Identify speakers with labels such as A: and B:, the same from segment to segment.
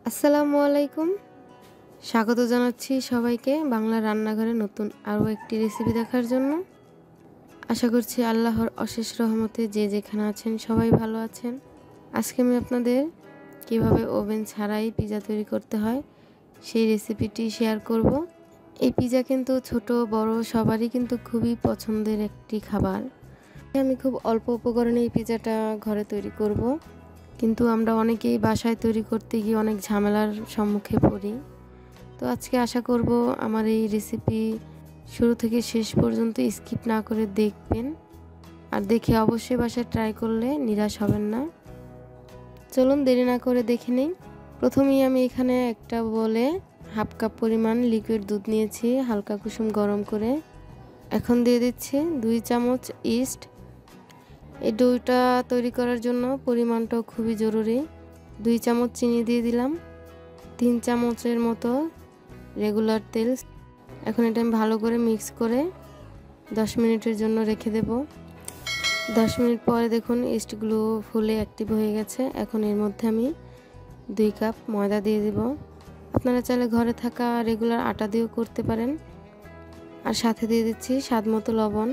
A: আসসালামু আলাইকুম। স্বাগত জানাচ্ছি সবাইকে বাংলা রান্নাঘরে নতুন আরও একটি রেসিপি দেখার জন্য। আশা করছি আল্লাহর অশেষ রহমতে যে যেখানে আছেন সবাই ভালো আছেন। আজকে আমি আপনাদের কিভাবে ওভেন ছাড়াই পিৎজা তৈরি করতে হয় সেই রেসিপিটি শেয়ার করব। এই পিৎজা কিন্তু ছোট বড় সবারই কিন্তু খুবই পছন্দের একটি খাবার। আমি খুব অল্প উপকরণে এই পিৎজাটা ঘরে তৈরি করব, কিন্তু আমরা অনেকেই বাসায় তৈরি করতে গিয়ে অনেক ঝামেলার সম্মুখে পড়ি। তো আজকে আশা করব আমার এই রেসিপি শুরু থেকে শেষ পর্যন্ত স্কিপ না করে দেখবেন, আর দেখে অবশ্যই বাসায় ট্রাই করলে নিরাশ হবেন না। চলুন দেরি না করে দেখে নিই। প্রথমেই আমি এখানে একটা বলে হাফ কাপ পরিমাণ লিকুইড দুধ নিয়েছি হালকা কুসুম গরম করে। এখন দিয়ে দিচ্ছি 2 চামচ ইস্ট। এই ডোটা তৈরি করার জন্য পরিমাণটাও খুবই জরুরি। 2 চামচ চিনি দিয়ে দিলাম, 3 চামচের মতো রেগুলার তেল। এখন এটা আমি ভালো করে মিক্স করে 10 মিনিটের জন্য রেখে দেব। 10 মিনিট পরে দেখুন ইস্টগুলো ফুলে অ্যাক্টিভ হয়ে গেছে। এখন এর মধ্যে আমি 2 কাপ ময়দা দিয়ে দেব। আপনারা চাইলে ঘরে থাকা রেগুলার আটা দিয়েও করতে পারেন। আর সাথে দিয়ে দিচ্ছি স্বাদ মতো লবণ।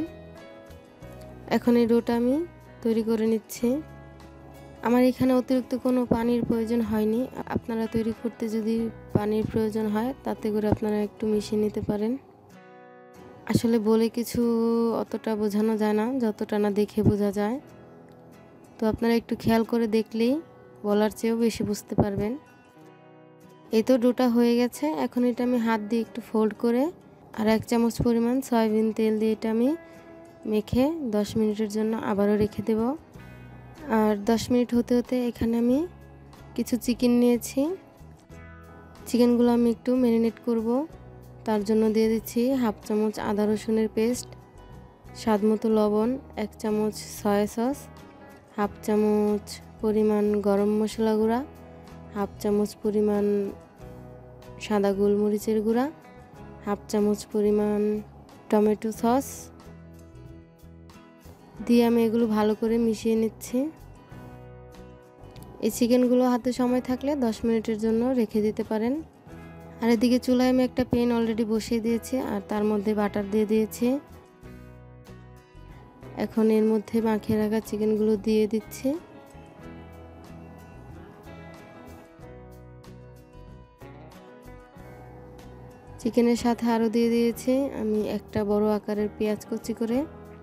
A: এখন এই ডোটা আমি তৈরি করে নিচ্ছি। আমার এখানে অতিরিক্ত কোনো পানির প্রয়োজন হয়নি। আপনারা তৈরি করতে যদি পানির প্রয়োজন হয় তাতে করে আপনারা একটু মিশিয়ে নিতে পারেন। আসলে বলে কিছু অতটা বোঝানো যায় না যতটা না দেখে বোঝা যায়। তো আপনারা একটু খেয়াল করে দেখলেই বলার চেয়েও বেশি বুঝতে পারবেন। এই তো ডোটা হয়ে গেছে। এখন এটা আমি হাত দিয়ে একটু ফোল্ড করে আর 1 চামচ পরিমাণ সয়াবিন তেল দিয়ে এটা আমি মেখে 10 মিনিটের জন্য আবারও রেখে দেব। আর 10 মিনিট হতে হতে এখানে আমি কিছু চিকেন নিয়েছি। চিকেনগুলো আমি একটু ম্যারিনেট করব। তার জন্য দিয়ে দিচ্ছি হাফ চামচ আদা রসুনের পেস্ট, স্বাদ মতো লবণ, 1 চামচ সয়া সস, হাফ চামচ পরিমাণ গরম মশলা গুঁড়া, হাফ চামচ পরিমাণ সাদা গোলমরিচের গুঁড়া, হাফ চামচ পরিমাণ টমেটো সস দিয়ে আমি এগুলো ভালো করে মিশিয়ে নিচ্ছি। এই চিকেনগুলো হাতে সময় থাকলে 10 মিনিটের জন্য রেখে দিতে পারেন। আর এদিকে চুলায় আমি একটা প্যান অলরেডি বসিয়ে দিয়েছি আর তার মধ্যে বাটার দিয়ে দিয়েছি। এখন এর মধ্যে মাখিয়ে রাখা চিকেনগুলো দিয়ে দিচ্ছি। চিকেনের সাথে আরও দিয়ে দিয়েছি আমি একটা বড় আকারের পেঁয়াজ কুচি করে।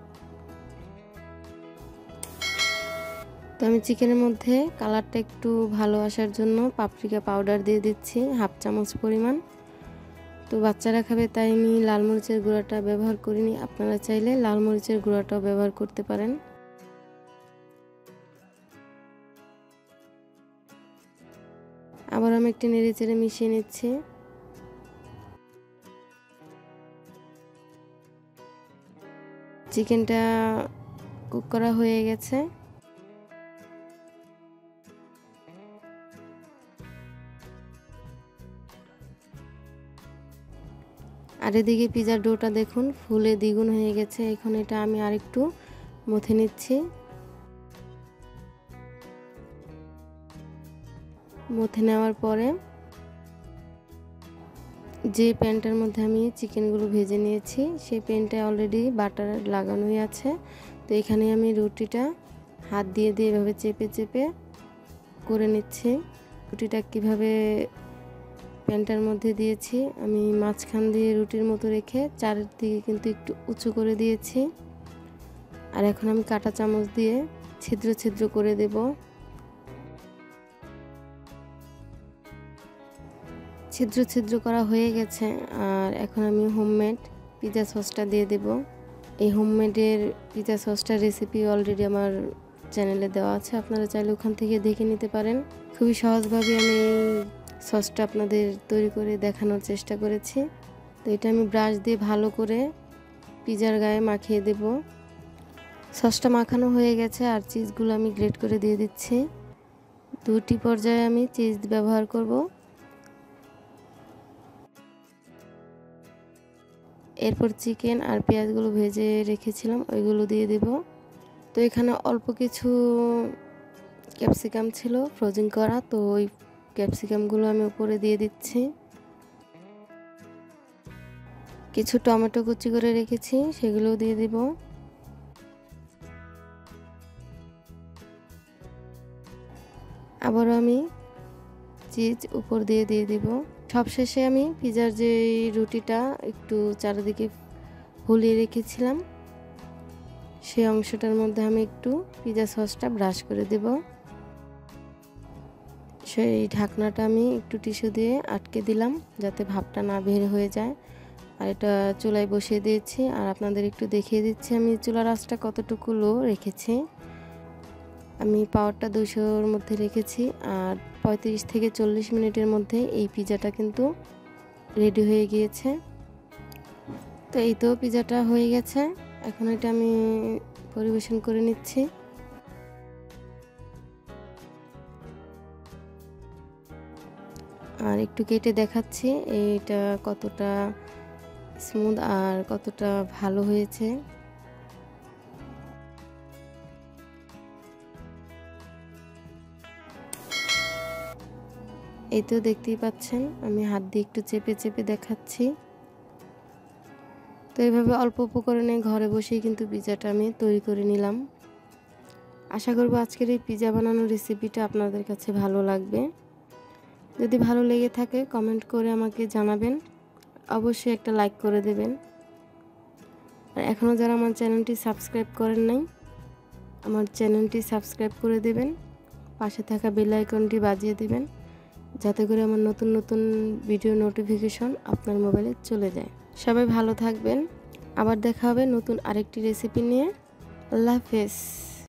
A: তো আমি চিকেনের মধ্যে কালারটা একটু ভালো আসার জন্য পাপরিকা পাউডার দিয়ে দিচ্ছি হাফ চামচ পরিমাণ। তো বাচ্চারা খাবে তাই আমি লাল মরিচের গুঁড়াটা ব্যবহার করিনি। আপনারা চাইলে লাল মরিচের গুঁড়াটাও ব্যবহার করতে পারেন। আবার আমি একটু নেড়েচেড়ে মিশিয়ে নিচ্ছি। চিকেনটা কুক করা হয়ে গেছে। আর এদিকে পিৎজার ডোটা দেখুন ফুলে দ্বিগুণ হয়ে গেছে। এখন এটা আমি আরেকটু মথে নিচ্ছি। মথে নেওয়ার পরে যে প্যানটার মধ্যে আমি চিকেনগুলো ভেজে নিয়েছি সেই প্যানটায় অলরেডি বাটার লাগানোই আছে। তো এখানে আমি রুটিটা হাত দিয়ে দিয়ে এভাবে চেপে চেপে করে নিচ্ছি। রুটিটা কিভাবে প্যানটার মধ্যে দিয়েছি আমি মাঝখান দিয়ে রুটির মতো রেখে চারিদিকে কিন্তু একটু উঁচু করে দিয়েছি। আর এখন আমি কাঁটা চামচ দিয়ে ছিদ্র ছিদ্র করে দেব। ছিদ্র ছিদ্র করা হয়ে গেছে। আর এখন আমি হোমমেড পিৎজা সসটা দিয়ে দেব। এই হোমমেডের পিৎজা সসটার রেসিপি অলরেডি আমার চ্যানেলে দেওয়া আছে, আপনারা চাইলে ওখান থেকে দেখে নিতে পারেন। খুবই সহজভাবে আমি এই সসটা আপনাদের তৈরি করে দেখানোর চেষ্টা করেছি। তো এটা আমি ব্রাশ দিয়ে ভালো করে পিৎজার গায়ে মাখিয়ে দেব। সসটা মাখানো হয়ে গেছে আর চিজগুলো আমি গ্রেট করে দিয়ে দিচ্ছি। 2টি পর্যায়ে আমি চিজ ব্যবহার করব। এরপর চিকেন আর পেঁয়াজগুলো ভেজে রেখেছিলাম ওইগুলো দিয়ে দেব। তো এখানে অল্প কিছু ক্যাপসিকাম ছিল ফ্রোজেন করা, তো ওই ক্যাপসিকামগুলো আমি উপরে দিয়ে দিচ্ছি। কিছু টমেটো কুচি করে রেখেছি, সেগুলোও দিয়ে দিব। আবারও আমি চিজ উপর দিয়ে দিব। সবশেষে আমি পিজার যে রুটিটা একটু চারিদিকে ফুলিয়ে রেখেছিলাম, সেই অংশটার মধ্যে আমি একটু পিজা সসটা ব্রাশ করে দেব। সেই ঢাকনাটা আমি একটু টিস্যু দিয়ে আটকে দিলাম, যাতে ভাপটা না বের হয়ে যায়। আর এটা চুলায় বসিয়ে দিয়েছি। আর আপনাদের একটু দেখিয়ে দিচ্ছি আমি চুলার আঁচটা কতটুকু লো রেখেছি। আমি পাওয়ারটা 200-র মধ্যে রেখেছি। আর 35 থেকে 40 মিনিটের মধ্যে এই পিজাটা কিন্তু রেডি হয়ে গিয়েছে। তো এই তো পিজাটা হয়ে গেছে। এখন এটা আমি পরিবেশন করে নিচ্ছি। আর একটু কেটে দেখাচ্ছি এইটা কতটা স্মুথ আর কতটা ভালো হয়েছে। এই তো দেখতেই পাচ্ছেন, আমি হাত দিয়ে একটু চেপে চেপে দেখাচ্ছি। তো এইভাবে অল্প উপকরণে ঘরে বসেই কিন্তু পিজাটা আমি তৈরি করে নিলাম। আশা করব আজকের এই পিজা বানানোর রেসিপিটা আপনাদের কাছে ভালো লাগবে। যদি ভালো লেগে থাকে কমেন্ট করে আমাকে জানাবেন, অবশ্যই একটা লাইক করে দেবেন। আর এখনও যারা আমার চ্যানেলটি সাবস্ক্রাইব করেন নাই, আমার চ্যানেলটি সাবস্ক্রাইব করে দেবেন, পাশে থাকা বেল আইকনটি বাজিয়ে দেবেন, যাতে করে আমার নতুন নতুন ভিডিও নোটিফিকেশন আপনার মোবাইলে চলে যায়। সবাই ভালো থাকবেন। আবার দেখা হবে নতুন আরেকটি রেসিপি নিয়ে। আল্লাহ হাফেজ।